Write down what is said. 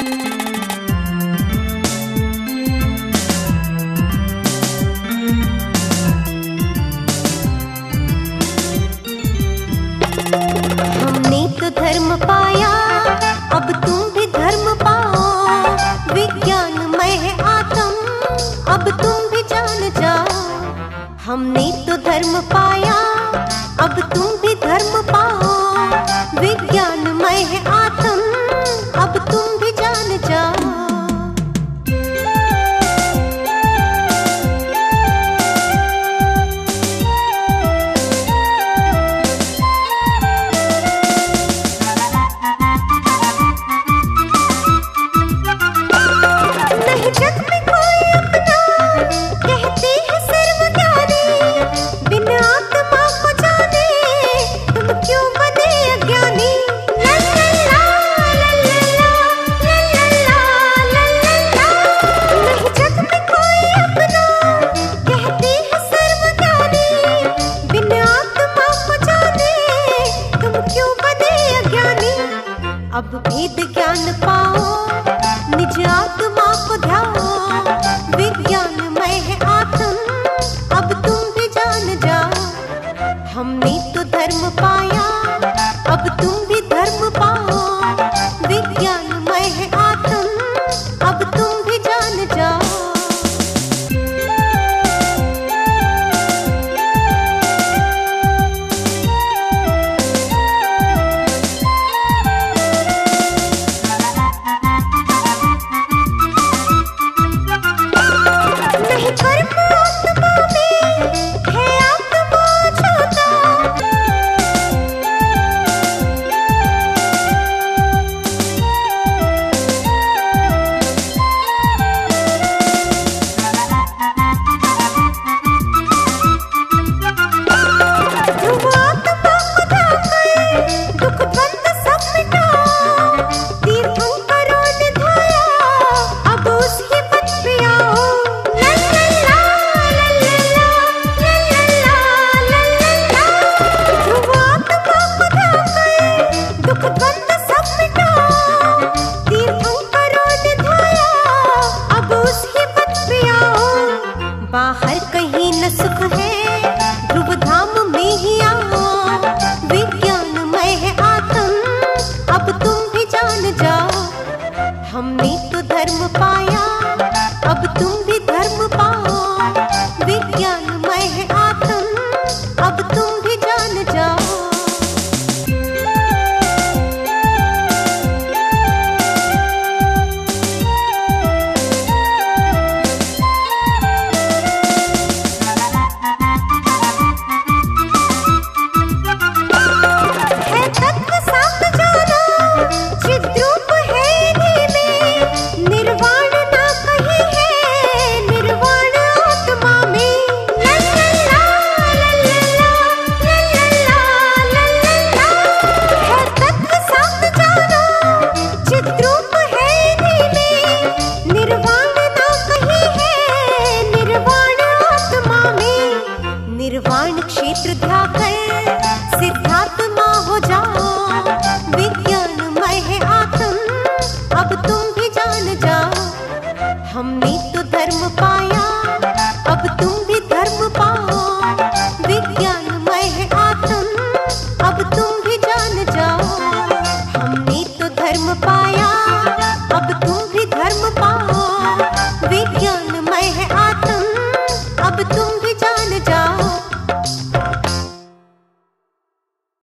हमने तो धर्म पाया, अब तुम भी धर्म पाओ। विज्ञानमय है आत्म, अब तुम भी जान जाओ। हमने तो धर्म पाया, अब तुम भी धर्म पाओ। विज्ञानमय है आत्म, अब तुम भी जान जाओ। अब भेद ज्ञान पाओ, निज आत्मा को ध्याओ। विज्ञानमय है आत्म, अब तुम भी जान जाओ। हमने तो धर्म पाया, अब तुम भी धर्म पाओ। विज्ञानमय है आत्म, अब तुम भी जान जाओ। बाहर कहीं न सुख है, ध्रुव धाम में ही आओ। विज्ञानमय है आत्म, अब तुम भी जान जाओ। हमने तो धर्म पाया, अब तुम भी धर्म पाओ। विज्ञानमय है आत्म, अब तुम भी जान जाओ। निर्वाण क्षेत्र ध्याकर सिद्धात्मा हो जाओ। विज्ञानमय है आत्म, अब तुम भी जान जाओ। हमने तो धर्म पाया, अब तुम भी